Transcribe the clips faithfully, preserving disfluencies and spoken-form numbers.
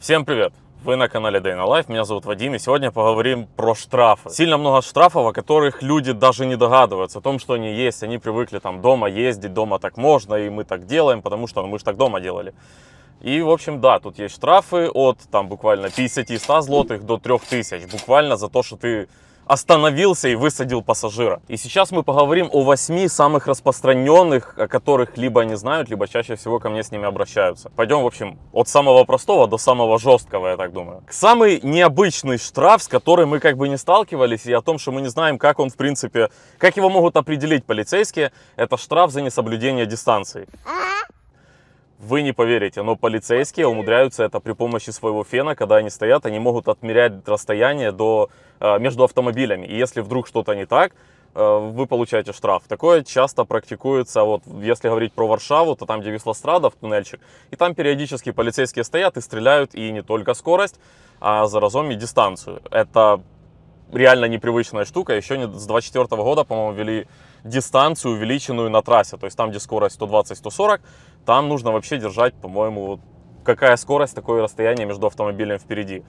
Всем привет! Вы на канале Day на Life, меня зовут Вадим, и сегодня поговорим про штрафы. Сильно много штрафов, о которых люди даже не догадываются, о том, что они есть. Они привыкли там дома ездить, дома так можно, и мы так делаем, потому что ну, мы же так дома делали. И, в общем, да, тут есть штрафы от там буквально пятидесяти-ста злотых до трёх тысяч, буквально за то, что ты остановился и высадил пассажира. И сейчас мы поговорим о восьми самых распространенных, о которых либо они знают, либо чаще всего ко мне с ними обращаются. Пойдем, в общем, от самого простого до самого жесткого, я так думаю. Самый необычный штраф, с которым мы как бы не сталкивались, и о том, что мы не знаем, как он, в принципе, как его могут определить полицейские, это штраф за несоблюдение дистанции. Вы не поверите, но полицейские умудряются это при помощи своего фена, когда они стоят, они могут отмерять расстояние до, между автомобилями. И если вдруг что-то не так, вы получаете штраф. Такое часто практикуется, вот если говорить про Варшаву, то там, где Вислострада, в туннельчик, и там периодически полицейские стоят и стреляют, и не только скорость, а заразом и дистанцию. Это реально непривычная штука. Еще с две тысячи двадцать четвёртого года, по-моему, ввели дистанцию увеличенную на трассе. То есть там, где скорость сто двадцать — сто сорок, там нужно вообще держать, по-моему, какая скорость, такое расстояние между автомобилем впереди.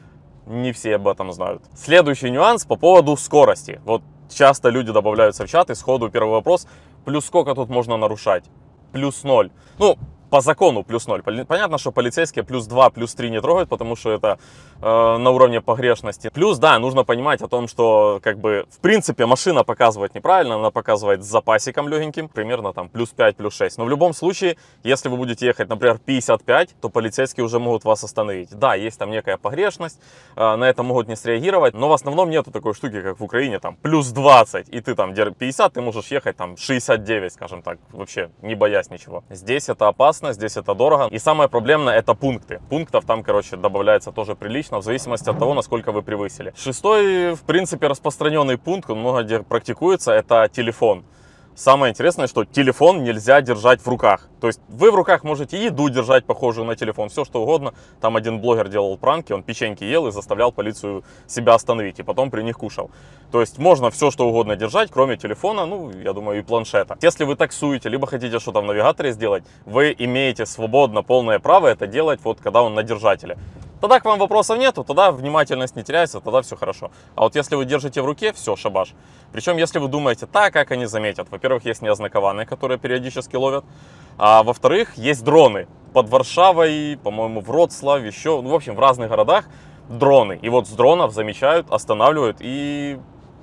Не все об этом знают. Следующий нюанс по поводу скорости. Вот часто люди добавляются в чат, и сходу первый вопрос: плюс сколько тут можно нарушать? Плюс ноль. Ну, по закону плюс ноль. Понятно, что полицейские плюс два, плюс три не трогают, потому что это э, на уровне погрешности. Плюс, да, нужно понимать о том, что, как бы, в принципе, машина показывает неправильно, она показывает с запасиком легеньким, примерно там плюс пять, плюс шесть. Но в любом случае, если вы будете ехать, например, пятьдесят пять, то полицейские уже могут вас остановить. Да, есть там некая погрешность, э, на это могут не среагировать, но в основном нету такой штуки, как в Украине, там, плюс двадцать, и ты там пятьдесят, ты можешь ехать там шестьдесят девять, скажем так, вообще не боясь ничего. Здесь это опасно. Здесь это дорого. И самое проблемное — это пункты. Пунктов там, короче, добавляется тоже прилично, в зависимости от того, насколько вы превысили. Шестой, в принципе, распространенный пункт, он много где практикуется, это телефон. Самое интересное, что телефон нельзя держать в руках. То есть вы в руках можете еду держать, похожую на телефон, все что угодно. Там один блогер делал пранки, он печеньки ел и заставлял полицию себя остановить, и потом при них кушал. То есть можно все что угодно держать, кроме телефона, ну, я думаю, и планшета. Если вы таксуете, либо хотите что-то в навигаторе сделать, вы имеете свободно полное право это делать, вот когда он на держателе. Тогда к вам вопросов нету, тогда внимательность не теряется, тогда все хорошо. А вот если вы держите в руке, все, шабаш. Причем, если вы думаете, так, как они заметят. Во-первых, есть неознакованные, которые периодически ловят. А во-вторых, есть дроны. Под Варшавой, по-моему, в Вроцлаве, еще, ну, в общем, в разных городах дроны. И вот с дронов замечают, останавливают, и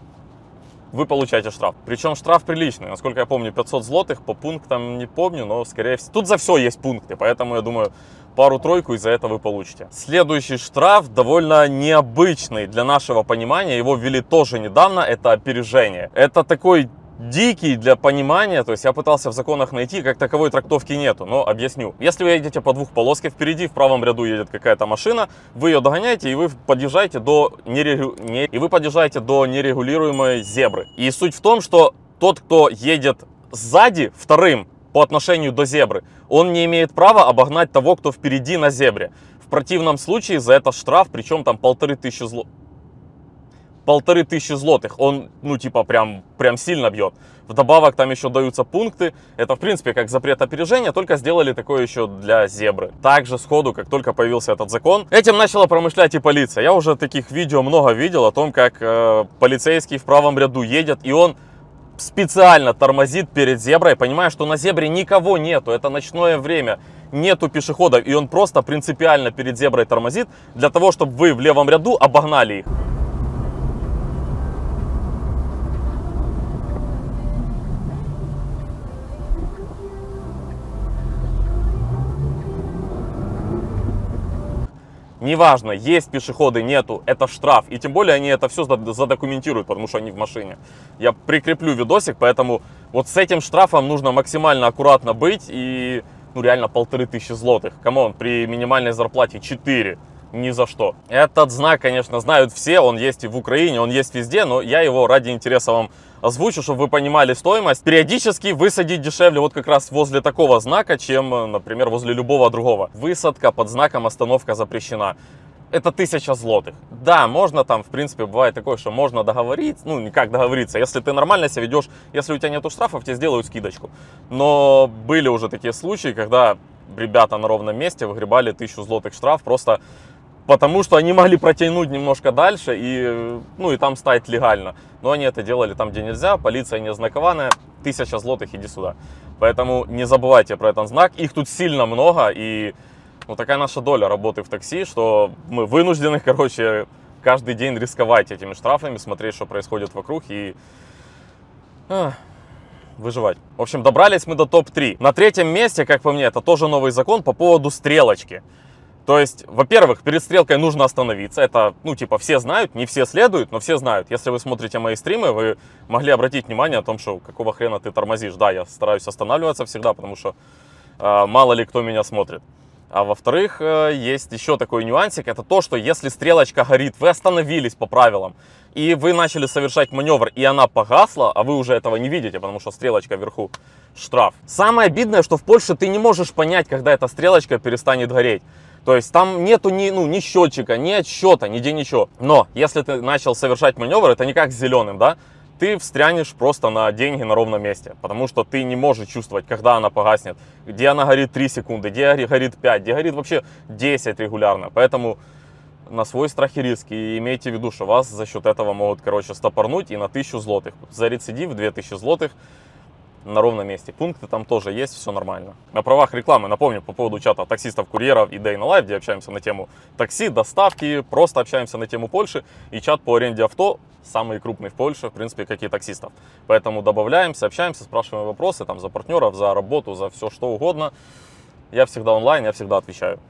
вы получаете штраф. Причем штраф приличный. Насколько я помню, пятьсот злотых, по пунктам не помню, но скорее всего. Тут за все есть пункты, поэтому я думаю, пару-тройку и за это вы получите. Следующий штраф довольно необычный для нашего понимания. Его ввели тоже недавно. Это опережение. Это такой дикий для понимания, то есть я пытался в законах найти, как таковой трактовки нету, но объясню. Если вы едете по двухполоске, впереди в правом ряду едет какая-то машина, вы ее догоняете, и вы подъезжаете до нерегу... не... и вы подъезжаете до нерегулируемой зебры. И суть в том, что тот, кто едет сзади вторым по отношению до зебры, он не имеет права обогнать того, кто впереди на зебре. В противном случае за это штраф, причем там полторы тысячи зло... полторы тысячи злотых, он, ну, типа, прям, прям сильно бьет. Вдобавок там еще даются пункты. Это, в принципе, как запрет опережения, только сделали такое еще для зебры. Также сходу, как только появился этот закон, этим начала промышлять и полиция. Я уже таких видео много видел о том, как э, полицейский в правом ряду едет, и он специально тормозит перед зеброй, понимая, что на зебре никого нету, это ночное время, нету пешеходов, и он просто принципиально перед зеброй тормозит для того, чтобы вы в левом ряду обогнали их. Неважно, есть пешеходы, нету, это штраф. И тем более они это все задокументируют, потому что они в машине. Я прикреплю видосик, поэтому вот с этим штрафом нужно максимально аккуратно быть. И, ну, реально полторы тысячи злотых. Камон, при минимальной зарплате четыре. Ни за что. Этот знак, конечно, знают все, он есть и в Украине, он есть везде, но я его ради интереса вам озвучу, чтобы вы понимали стоимость. Периодически высадить дешевле вот как раз возле такого знака, чем, например, возле любого другого. Высадка под знаком «Остановка запрещена». Это тысяча злотых. Да, можно там, в принципе, бывает такое, что можно договориться, ну, никак договориться. Если ты нормально себя ведешь, если у тебя нету штрафов, тебе сделают скидочку. Но были уже такие случаи, когда ребята на ровном месте выгребали тысячу злотых штраф просто потому, что они могли протянуть немножко дальше и, ну, и там стать легально. Но они это делали там, где нельзя, полиция не ознакованная, тысяча злотых, иди сюда. Поэтому не забывайте про этот знак, их тут сильно много, и ну, такая наша доля работы в такси, что мы вынуждены, короче, каждый день рисковать этими штрафами, смотреть, что происходит вокруг и а, выживать. В общем, добрались мы до топ три. На третьем месте, как по мне, это тоже новый закон по поводу стрелочки. То есть, во-первых, перед стрелкой нужно остановиться. Это, ну, типа, все знают, не все следуют, но все знают. Если вы смотрите мои стримы, вы могли обратить внимание о том, что какого хрена ты тормозишь. Да, я стараюсь останавливаться всегда, потому что э, мало ли кто меня смотрит. А во-вторых, э, есть еще такой нюансик. Это то, что если стрелочка горит, вы остановились по правилам, и вы начали совершать маневр, и она погасла, а вы уже этого не видите, потому что стрелочка вверху, штраф. Самое обидное, что в Польше ты не можешь понять, когда эта стрелочка перестанет гореть. То есть там нету ни, ну, ни счетчика, ни отсчета, нигде ничего. Но если ты начал совершать маневр, это не как с зеленым, да? Ты встрянешь просто на деньги на ровном месте. Потому что ты не можешь чувствовать, когда она погаснет. Где она горит три секунды, где горит пять, где горит вообще десять регулярно. Поэтому на свой страх и риск. И имейте в виду, что вас за счет этого могут, короче, стопорнуть и на тысячу злотых. За рецидив две тысячи злотых. На ровном месте. Пункты там тоже есть, все нормально. На правах рекламы напомню по поводу чата таксистов, курьеров и Day in Life, где общаемся на тему такси, доставки, просто общаемся на тему Польши. И чат по аренде авто, самый крупный в Польше, в принципе, как и таксистов. Поэтому добавляемся, общаемся, спрашиваем вопросы там за партнеров, за работу, за все что угодно. Я всегда онлайн, я всегда отвечаю.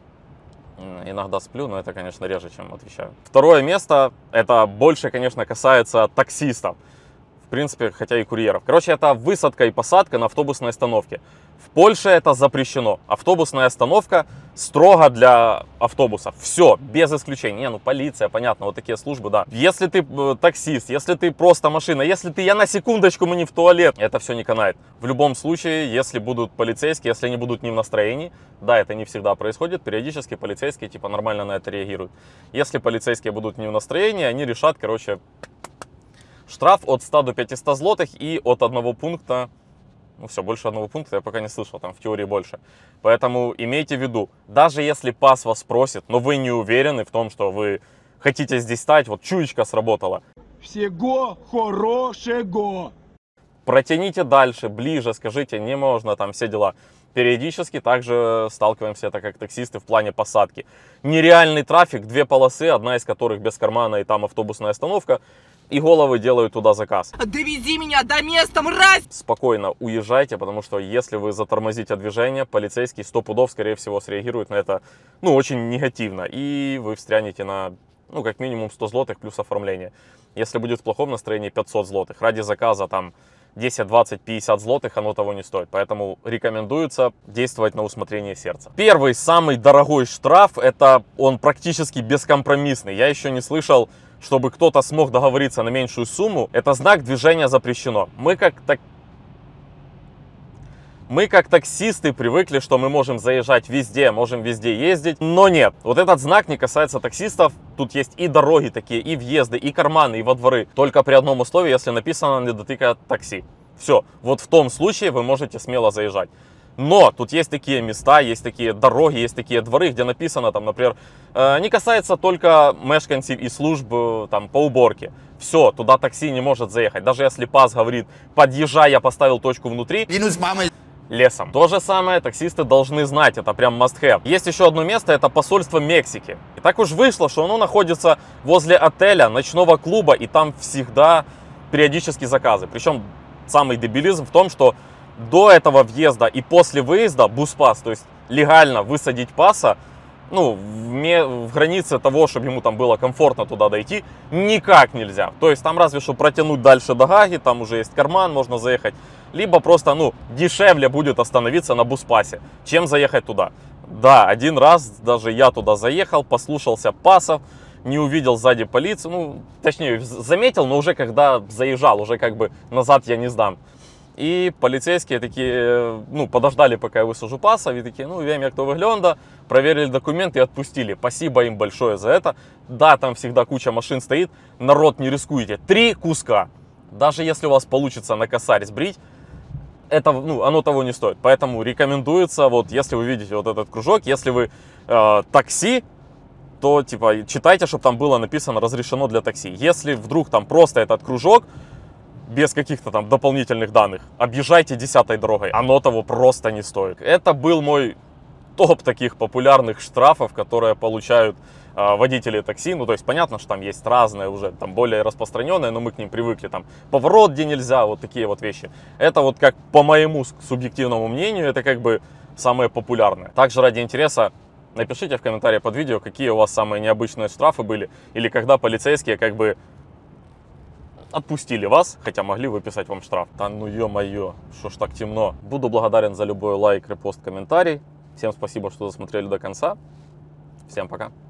Иногда сплю, но это, конечно, реже, чем отвечаю. Второе место, это больше, конечно, касается таксистов. В принципе, хотя и курьеров. Короче, это высадка и посадка на автобусной остановке. В Польше это запрещено. Автобусная остановка строго для автобусов. Все, без исключения. Не, ну полиция, понятно, вот такие службы, да. Если ты э, таксист, если ты просто машина, если ты, я на секундочку, мы не в туалет, это все не канает. В любом случае, если будут полицейские, если они будут не в настроении, да, это не всегда происходит, периодически полицейские типа нормально на это реагируют. Если полицейские будут не в настроении, они решат, короче... Штраф от ста до пятисот злотых и от одного пункта, ну все, больше одного пункта я пока не слышал, там в теории больше. Поэтому имейте в виду, даже если пас вас спросит, но вы не уверены в том, что вы хотите здесь стать, вот чуечка сработала. Всего хорошего. Протяните дальше, ближе, скажите, не можно, там все дела. Периодически также сталкиваемся, это как таксисты в плане посадки. Нереальный трафик, две полосы, одна из которых без кармана и там автобусная остановка. И головы делают туда заказ. Довези меня до места, мразь! Спокойно уезжайте, потому что если вы затормозите движение, полицейский сто пудов, скорее всего, среагирует на это, ну, очень негативно. И вы встрянете на, ну, как минимум сто злотых плюс оформление. Если будет в плохом настроении, пятьсот злотых. Ради заказа там десять, двадцать, пятьдесят злотых оно того не стоит. Поэтому рекомендуется действовать на усмотрение сердца. Первый, самый дорогой штраф, это он практически бескомпромиссный. Я еще не слышал, чтобы кто-то смог договориться на меньшую сумму. Это знак движения запрещено. Мы как так... Мы как таксисты привыкли, что мы можем заезжать везде, можем везде ездить, но нет. Вот этот знак не касается таксистов. Тут есть и дороги такие, и въезды, и карманы, и во дворы. Только при одном условии, если написано «не дотыкай такси». Все, вот в том случае вы можете смело заезжать. Но тут есть такие места, есть такие дороги, есть такие дворы, где написано, там, например, э, не касается только мешканцев и служб там, по уборке. Все, туда такси не может заехать. Даже если пас говорит, подъезжай, я поставил точку внутри. Минус мамой. Лесом. То же самое таксисты должны знать, это прям must have. Есть еще одно место, это посольство Мексики. И так уж вышло, что оно находится возле отеля, ночного клуба, и там всегда периодически заказы. Причем самый дебилизм в том, что до этого въезда и после выезда буспас, то есть легально высадить паса, ну, в, в границе того, чтобы ему там было комфортно туда дойти, никак нельзя. То есть там разве что протянуть дальше до Гаги, там уже есть карман, можно заехать. Либо просто, ну, дешевле будет остановиться на буспасе, чем заехать туда. Да, один раз даже я туда заехал, послушался пасов, не увидел сзади полицию, ну, точнее, заметил, но уже когда заезжал, уже как бы назад я не сдам. И полицейские такие, ну, подождали, пока я высажу паса, и такие, ну, wiem, jak to wygląda, проверили документы и отпустили. Спасибо им большое за это. Да, там всегда куча машин стоит, народ, не рискуйте. Три куска. Даже если у вас получится на косарь сбрить, это, ну, оно того не стоит. Поэтому рекомендуется, вот, если вы видите вот этот кружок, если вы э, такси, то, типа, читайте, чтобы там было написано «разрешено для такси». Если вдруг там просто этот кружок, без каких-то там дополнительных данных, объезжайте десятой дорогой. Оно того просто не стоит. Это был мой топ таких популярных штрафов, которые получают э, водители такси. Ну, то есть, понятно, что там есть разные уже, там более распространенные, но мы к ним привыкли. Там поворот, где нельзя, вот такие вот вещи. Это вот как по моему субъективному мнению, это как бы самые популярные. Также ради интереса напишите в комментарии под видео, какие у вас самые необычные штрафы были, или когда полицейские как бы отпустили вас, хотя могли выписать вам штраф. Да ну ё-моё, что ж так темно. Буду благодарен за любой лайк, репост, комментарий. Всем спасибо, что досмотрели до конца. Всем пока.